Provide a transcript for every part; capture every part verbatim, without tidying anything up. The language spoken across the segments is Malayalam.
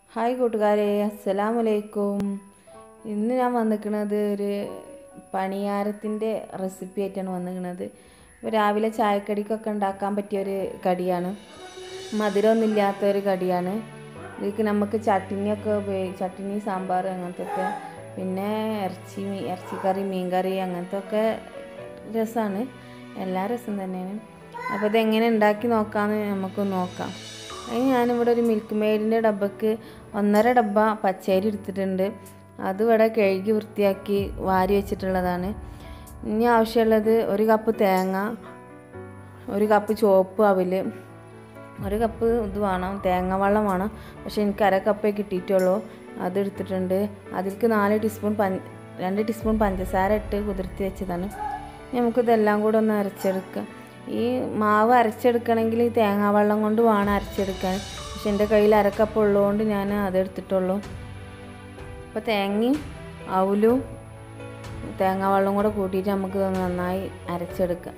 ഹായ് കൂട്ടുകാരെ, അസ്സലാമലൈക്കും. ഇന്ന് ഞാൻ വന്നിരിക്കുന്നത് ഒരു പണിയാരത്തിൻ്റെ റെസിപ്പി ആയിട്ടാണ് വന്നിരിക്കുന്നത്. രാവിലെ ചായക്കടിക്കൊക്കെ ഉണ്ടാക്കാൻ പറ്റിയൊരു കടിയാണ്, മധുരമൊന്നുമില്ലാത്തൊരു കടിയാണ്. ഇതിലേക്ക് നമുക്ക് ചട്ടിനിയൊക്കെ ഉപയോഗി ചട്ടിനി സാമ്പാർ അങ്ങനത്തെ ഒക്കെ, പിന്നെ ഇറച്ചി മീ ഇറച്ചിക്കറി മീൻകറി അങ്ങനത്തെ ഒക്കെ രസമാണ്, എല്ലാ രസം തന്നെയാണ്. അപ്പോൾ ഇതെങ്ങനെ ഉണ്ടാക്കി നോക്കാമെന്ന് നമുക്ക് നോക്കാം. അതിന് ഞാനിവിടെ ഒരു മിൽക്ക് മെയ്ഡിൻ്റെ ഡബ്ബക്ക് ഒന്നര ഡബ്ബ പച്ചരി എടുത്തിട്ടുണ്ട്. അതിവിടെ കഴുകി വൃത്തിയാക്കി വാരി വെച്ചിട്ടുള്ളതാണ്. ഇനി ആവശ്യമുള്ളത് ഒരു കപ്പ് തേങ്ങ, ഒരു കപ്പ് ചുവപ്പ് അവില്, ഒരു കപ്പ് ഇത് വേണം, തേങ്ങ വെള്ളം വേണം. പക്ഷേ എനിക്ക് അര കപ്പേ കിട്ടിയിട്ടുള്ളൂ, അതെടുത്തിട്ടുണ്ട്. അതിലേക്ക് നാല് ടീസ്പൂൺ പഞ്ച രണ്ട് ടീസ്പൂൺ പഞ്ചസാര ഇട്ട് കുതിർത്തി വെച്ചതാണ്. നമുക്കിതെല്ലാം കൂടെ ഒന്ന് അരച്ചെടുക്കാം. ഈ മാവ് അരച്ചെടുക്കണമെങ്കിൽ തേങ്ങാ വെള്ളം കൊണ്ട് വേണം അരച്ചെടുക്കാൻ. പക്ഷെ എൻ്റെ കയ്യിൽ അരക്കപ്പ് ഉള്ളതുകൊണ്ട് ഞാൻ അതെടുത്തിട്ടുള്ളൂ. അപ്പോൾ തേങ്ങയും അവലും തേങ്ങാ വെള്ളം കൂടെ കൂട്ടിയിട്ട് നമുക്ക് നന്നായി അരച്ചെടുക്കാം.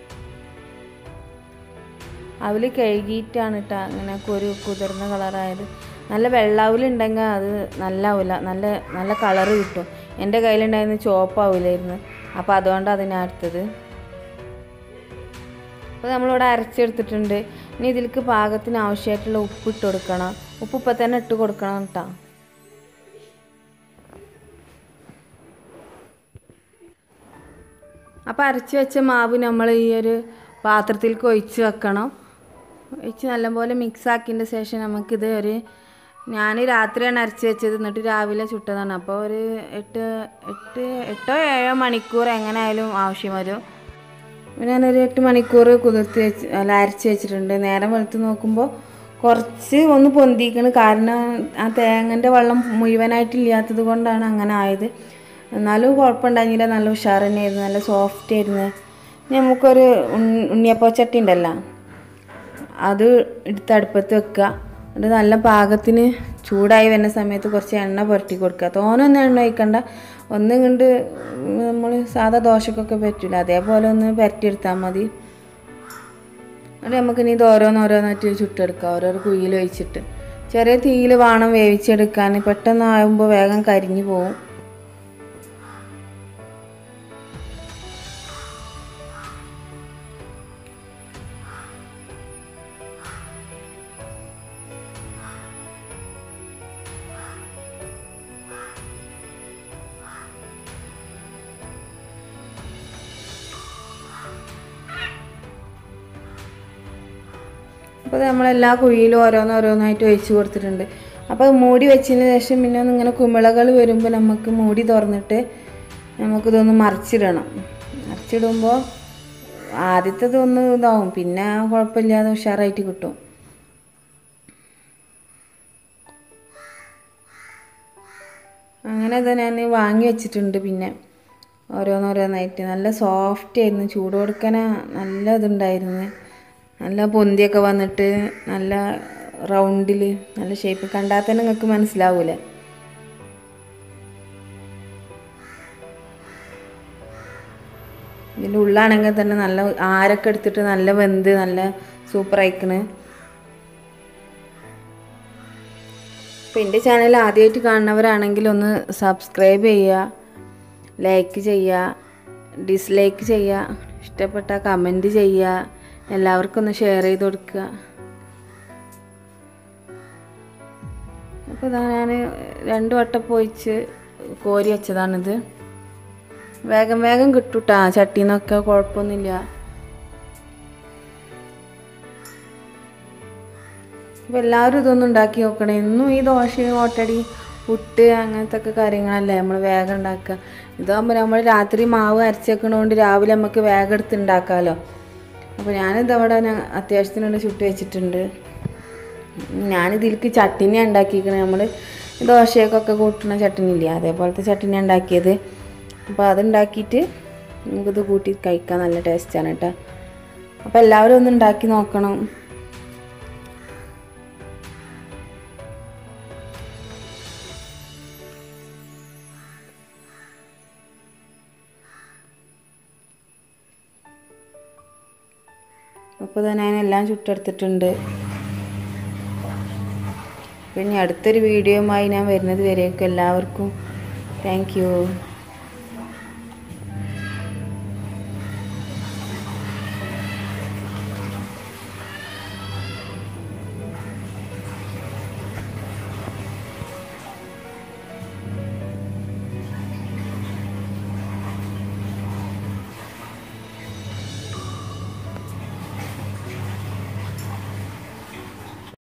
അവല് കഴുകിയിട്ടാണ് ഇട്ട അങ്ങനെ ഒരു കുതിർന്ന കളറായത്. നല്ല വെള്ളാവിലുണ്ടെങ്കിൽ അത് നല്ല അവല, നല്ല നല്ല കളറ് കിട്ടും. എൻ്റെ കയ്യിലുണ്ടായിരുന്ന ചുവപ്പ് അവലായിരുന്നു, അപ്പോൾ അതുകൊണ്ട് അതിനടുത്തത്. അപ്പോൾ നമ്മളിവിടെ അരച്ചെടുത്തിട്ടുണ്ട്. ഇനി ഇതിലേക്ക് പാകത്തിന് ആവശ്യമായിട്ടുള്ള ഉപ്പ് ഇട്ട് കൊടുക്കണം. ഉപ്പ് ഇപ്പം തന്നെ ഇട്ട് കൊടുക്കണം കേട്ടോ. അപ്പോൾ അരച്ച് വെച്ച മാവ് നമ്മൾ ഈ ഒരു പാത്രത്തിലേക്ക് ഒഴിച്ച് വെക്കണം. ഒഴിച്ച് നല്ലപോലെ മിക്സ് ആക്കിയതിൻ്റെ ശേഷം നമുക്കിത് ഒരു ഞാൻ രാത്രിയാണ് അരച്ച് വെച്ചത്, എന്നിട്ട് രാവിലെ ചുട്ടതാണ്. അപ്പോൾ ഒരു എട്ട് എട്ട് എട്ടോ ഏഴോ മണിക്കൂർ എങ്ങനെ ആയാലും ആവശ്യം വരും. ഞാനൊരു എട്ട് മണിക്കൂർ കുതിർത്ത് വെച്ച് അല്ല അരച്ച് വെച്ചിട്ടുണ്ട്. നേരം വെളുത്ത് നോക്കുമ്പോൾ കുറച്ച് ഒന്ന് പൊന്തിക്കണം, കാരണം ആ തേങ്ങൻ്റെ വെള്ളം മുഴുവനായിട്ടില്ലാത്തത് കൊണ്ടാണ് അങ്ങനെ ആയത്. എന്നാലും കുഴപ്പമുണ്ടായിരുന്നില്ല, നല്ല ഉഷാർ തന്നെയായിരുന്നു, നല്ല സോഫ്റ്റ് ആയിരുന്നു. നമുക്കൊരു ഉണ്ണിയപ്പച്ചട്ടി ഉണ്ടല്ലോ, അത് എടുത്ത് അടുപ്പത്ത് വെക്കുക. അത് നല്ല പാകത്തിന് ചൂടായി വരുന്ന സമയത്ത് കുറച്ച് എണ്ണ പുരട്ടി കൊടുക്കുക. തോനൊന്നും എണ്ണ ഒഴിക്കണ്ട, ഒന്നും കണ്ട് നമ്മൾ സാധാ ദോശക്കൊക്കെ പറ്റില്ല അതേപോലെ ഒന്ന് പുരട്ടിയെടുത്താൽ മതി. അത് നമുക്കിനി ഇത് ഓരോന്നോരോന്നായിട്ട് ചുട്ടെടുക്കാം, ഓരോരോ കുഴിയിൽ ഒഴിച്ചിട്ട്. ചെറിയ തീയിൽ വേണം വേവിച്ചെടുക്കാൻ, പെട്ടെന്നാകുമ്പോൾ വേഗം കരിഞ്ഞു പോവും. അപ്പോൾ നമ്മളെല്ലാ കുഴിയിലും ഓരോന്നോരോന്നായിട്ട് ഒഴിച്ച് കൊടുത്തിട്ടുണ്ട്. അപ്പോൾ മൂടി വെച്ചതിന് ശേഷം പിന്നെ ഒന്നിങ്ങനെ കുമിളകൾ വരുമ്പോൾ നമുക്ക് മൂടി തുറന്നിട്ട് നമുക്കിതൊന്ന് മറിച്ചിടണം. മറിച്ചിടുമ്പോൾ ആദ്യത്തേതൊന്ന് ഇതാവും, പിന്നെ കുഴപ്പമില്ലാതെ ഉഷാറായിട്ട് കിട്ടും. അങ്ങനെ ഇത് ഞാൻ വാങ്ങി വെച്ചിട്ടുണ്ട്. പിന്നെ ഓരോന്നോരോന്നായിട്ട് നല്ല സോഫ്റ്റ് ആയിരുന്നു, ചൂട് കൊടുക്കാൻ നല്ല ഇതുണ്ടായിരുന്നു, നല്ല പൊന്തിയൊക്കെ വന്നിട്ട് നല്ല റൗണ്ടിൽ നല്ല ഷേപ്പ്. കണ്ടാൽ തന്നെ നിങ്ങൾക്ക് മനസ്സിലാവൂലേ. ഇതിൻ്റെ ഉള്ളാണെങ്കിൽ തന്നെ നല്ല ആരൊക്കെ എടുത്തിട്ട് നല്ല വെന്ത് നല്ല സൂപ്പർ ആയിക്കണ്. അപ്പോൾ എൻ്റെ ചാനൽ ആദ്യമായിട്ട് കാണുന്നവരാണെങ്കിൽ ഒന്ന് സബ്സ്ക്രൈബ് ചെയ്യുക, ലൈക്ക് ചെയ്യുക, ഡിസ്ലൈക്ക് ചെയ്യുക, ഇഷ്ടപ്പെട്ട കമൻറ്റ് ചെയ്യുക, എല്ലാവർക്കും ഒന്ന് ഷെയർ ചെയ്ത് കൊടുക്കുക. അപ്പോൾ ഇതാ ഞാൻ രണ്ട് വട്ടം പോയിച്ച് കോരി വെച്ചതാണിത്. വേഗം വേഗം കിട്ടൂട്ടാ ചട്ടിന്നൊക്കെ, കുഴപ്പമൊന്നുമില്ല. അപ്പോൾ എല്ലാവരും ഇതൊന്നും ഉണ്ടാക്കി നോക്കണം. എന്നും ഈ ദോശയും ഓട്ടടി പുട്ട് അങ്ങനത്തെ ഒക്കെ കാര്യങ്ങളല്ലേ നമ്മൾ വേഗം ഉണ്ടാക്കുക. ഇതാകുമ്പോൾ നമ്മൾ രാത്രി മാവ് അരച്ചേക്കണോണ്ട് രാവിലെ നമുക്ക് വേഗം എടുത്ത് ഉണ്ടാക്കാമല്ലോ. അപ്പോൾ ഞാനിതവിടെ അത്യാവശ്യത്തിനുള്ള ചുട്ട് വെച്ചിട്ടുണ്ട്. ഞാനിതിലേക്ക് ചട്ടിനി ഉണ്ടാക്കിയിരിക്കണത്, നമ്മൾ ദോശയൊക്കെ കൂട്ടുന്ന ചട്ടിനി ഇല്ലേ, അതേപോലത്തെ ചട്ടിനി ഉണ്ടാക്കിയത്. അപ്പോൾ അതുണ്ടാക്കിയിട്ട് നമുക്കിത് കൂട്ടി കഴിക്കാൻ നല്ല ടേസ്റ്റാണ് കേട്ടോ. അപ്പോൾ എല്ലാവരും ഒന്ന് ഉണ്ടാക്കി നോക്കണം. അപ്പോൾ തന്നെ ഞാനെല്ലാം ചുട്ടെടുത്തിട്ടുണ്ട്. പിന്നെ അടുത്തൊരു വീഡിയോയുമായി ഞാൻ വരുന്നത് വരേക്കും എല്ലാവർക്കും താങ്ക് യു.